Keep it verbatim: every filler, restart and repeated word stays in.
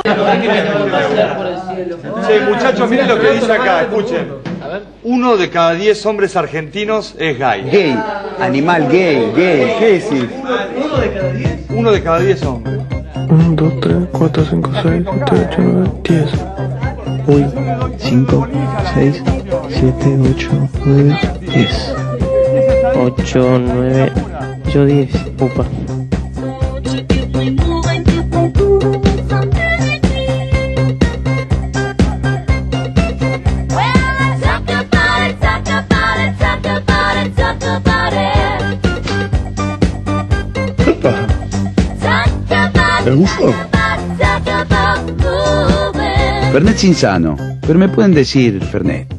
Sí, muchachos, miren lo que dice acá, escuchen. Uno de cada diez hombres argentinos es gay. Gay, animal gay, gay, ¿qué decís? ¿Uno de cada diez? Uno de cada diez hombres. uno, dos, tres, cuatro, cinco, seis, siete, ocho, nueve, diez. Uy, cinco, seis, siete, ocho, nueve, diez. ocho, nueve, yo diez. Upa. ¿Te gustó? Fernet Cinzano, pero me pueden decir Fernet.